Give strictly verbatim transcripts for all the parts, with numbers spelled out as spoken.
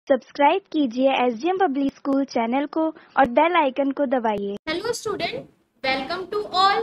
Subscribe कीजिए SGM public school channel को और बेल आइकन को दबाइए। Hello student, welcome to all.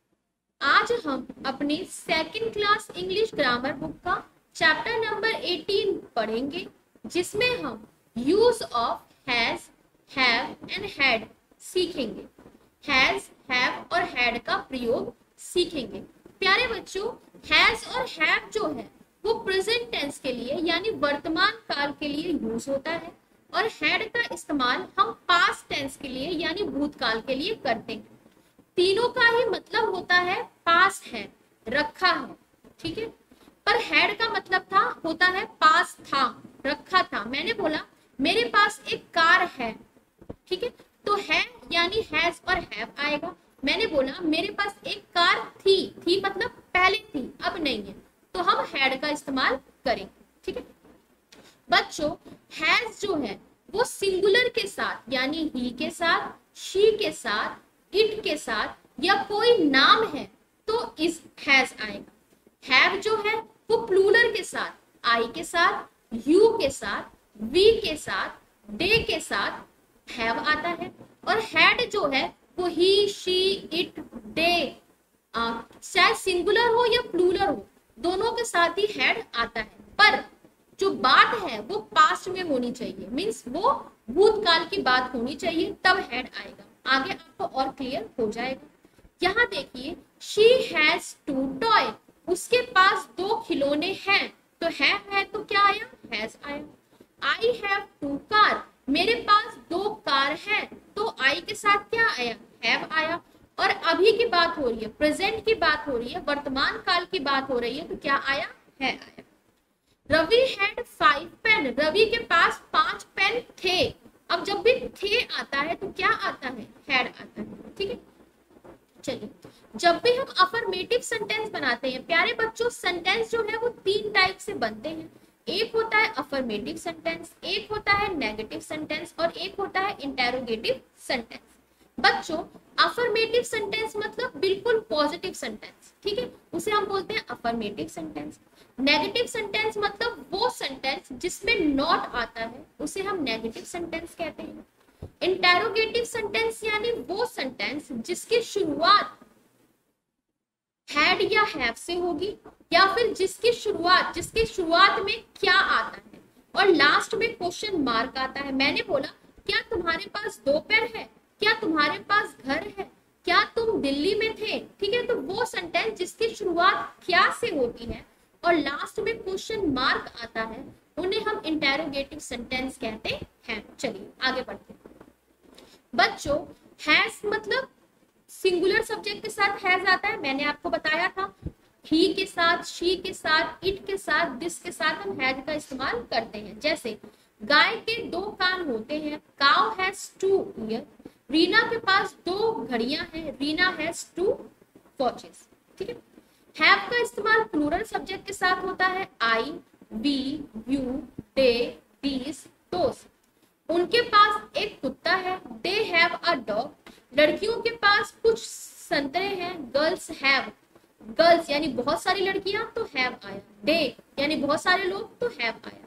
आज हम अपने second class English grammar book का चैप्टर नंबर अठारह पढ़ेंगे, जिसमें हम use of has, have and had सीखेंगे। हैज, हैव और हैड का प्रयोग सीखेंगे। प्यारे बच्चों, हैज और हैव जो है वो प्रेजेंट टेंस के लिए यानी वर्तमान काल के लिए यूज होता है, और हैड का इस्तेमाल हम पास्ट टेंस के लिए यानी भूतकाल के लिए करते हैं। तीनों का ही मतलब होता है पास्ट है, रखा है, ठीक है। पर हैड का मतलब था होता है पास्ट था, रखा था। मैंने बोला मेरे पास एक कार है, ठीक है, तो है यानी हैज और हैव आएगा। मैंने बोला मेरे पास एक कार थी, थी मतलब पहले थी, अब नहीं है, तो हम हैड का इस्तेमाल करेंगे, ठीक है। बच्चों, हैज जो है वो सिंगुलर के साथ यानी ही के साथ, शी के साथ, इट के साथ या कोई नाम है तो इस हैज आएगा। हैव जो है वो प्लूरल के साथ, आई के साथ, यू के साथ, वी के साथ, दे के साथ हैव आता है। और हैड जो है वो ही, शी, इट, दे, चाहे सिंगुलर हो या प्लूरल हो, दोनों के साथ ही हैड आता है। पर जो बात है वो पास्ट में होनी चाहिए, मीन्स वो भूतकाल की बात होनी चाहिए, तब हैड आएगा। आगे आपको और क्लियर हो जाएगा। यहाँ देखिए, शी हैज टू टॉय, उसके पास दो खिलौने हैं, तो है, है तो क्या आया, हैज आया। आई हैव टू कार, मेरे पास दो कार है, तो आई के साथ क्या आया, हैव आया। और अभी की बात हो रही है, प्रेजेंट की बात हो रही है, वर्तमान काल की बात हो रही है, तो क्या आया, है आया। Ravi had five pen, Ravi के पास पांच पेन थे। अब जब भी थे आता है तो क्या आता है, हैड आता है, ठीक है। चलिए, जब भी हम अफर्मेटिव सेंटेंस बनाते हैं प्यारे बच्चों, सेंटेंस जो है वो तीन टाइप से बनते हैं। एक होता है अफर्मेटिव सेंटेंस, एक होता है नेगेटिव सेंटेंस और एक होता है इंटेरोगेटिव सेंटेंस। बच्चों, अफर्मेटिव सेंटेंस मतलब बिल्कुल पॉजिटिव सेंटेंस, ठीक है, उसे हम बोलते हैं अफर्मेटिव सेंटेंस। नेगेटिव सेंटेंस मतलब वो सेंटेंस जिसमें नॉट आता है, उसे हम नेगेटिव सेंटेंस कहते हैं। इंटेरोगेटिव सेंटेंस यानी वो सेंटेंस जिसकी शुरुआत हैड या हैव से होगी, या फिर जिसकी शुरुआत जिसकी शुरुआत में क्या आता है और लास्ट में क्वेश्चन मार्क आता है। मैंने बोला क्या तुम्हारे पास दो पैर है, क्या तुम्हारे पास घर है, क्या तुम दिल्ली में थे, ठीक है। तो वो सेंटेंस जिसकी शुरुआत क्या से होती है और लास्ट में क्वेश्चन मार्क आता है, उन्हें हम इंटेरोगेटिव सेंटेंस कहते हैं। चलिए आगे बढ़ते हैं। बच्चों, हैज मतलब सिंगुलर सब्जेक्ट के साथ हैज आता है, मैंने आपको बताया था। ही के साथ, शी के साथ, इट के साथ, दिस के साथ हम हैज का इस्तेमाल करते हैं। जैसे गाय के दो कान होते हैं, cow has two ear. Reena के पास दो घड़ियां हैं, रीना हैज टू वॉचेस, ठीक है। हैव का इस्तेमाल प्लूरल सब्जेक्ट के साथ होता है, I, we, you, they, these, those. उनके पास एक कुत्ता है, दे हैव अ डॉग। लड़कियों के पास कुछ संतरे हैं, गर्ल्स हैव, गर्ल्स यानी बहुत सारी लड़कियां तो हैव आया, दे यानी बहुत सारे लोग तो हैव आया।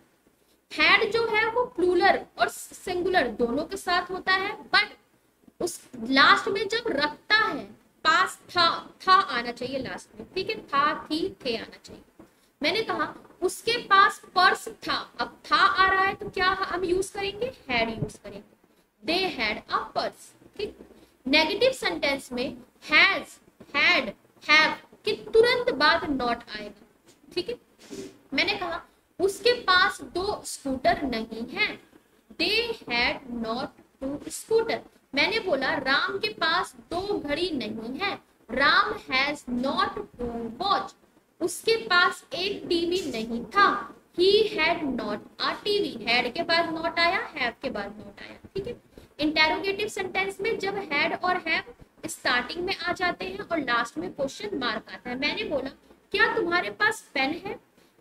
हैड जो है वो प्लूरल और सिंगुलर दोनों के साथ होता है, बट उस लास्ट में जब रखता है पास था, था आना चाहिए लास्ट में, ठीक है, था, थी, थे आना चाहिए। मैंने कहा उसके पास पर्स था, अब था आ रहा है तो क्या हम यूज करेंगे, हैड यूज करेंगे, दे हैड अ पर्स, ठीक। नेगेटिव सेंटेंस में हैज, हैड, हैव के तुरंत बाद नॉट आएगा, ठीक है। मैंने कहा उसके पास दो स्कूटर नहीं है, they had not two scooter. मैंने बोला राम के पास दो घड़ी नहीं है, Ram has not two watch. उसके पास एक टीवी नहीं था, he had not a TV. Had के बाद नॉट आया, हैव के बाद नॉट आया, ठीक है। इंटेरोगेटिव सेंटेंस में जब हैड और हैव स्टार्टिंग में आ जाते हैं और लास्ट में क्वेश्चन मार्क आता है। मैंने बोला क्या तुम्हारे पास पेन है,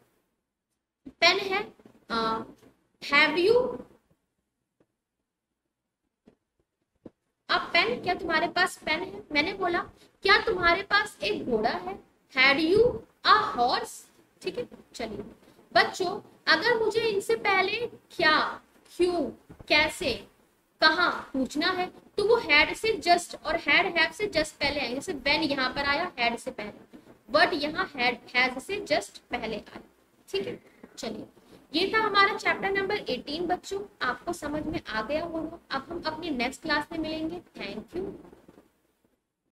पेन है, हैव यू अब पेन, क्या तुम्हारे पास पेन है। मैंने बोला क्या तुम्हारे पास एक घोड़ा है, हैड यू अ हॉर्स, ठीक है। चलिए बच्चों, अगर मुझे इनसे पहले क्या क्यों, कैसे, कहाँ पूछना है तो वो हैड से जस्ट और हैड हैव से जस्ट पहले आएंगे। जैसे व्हेन यहाँ पर आया हैड से पहले, बट यहाँ हैड हैज से जस्ट पहले आया। ठीक है, चलिए ये था हमारा चैप्टर नंबर अठारह बच्चों, आपको समझ में आ गया होगा। अब हम अपनी नेक्स्ट क्लास में मिलेंगे। Thank you.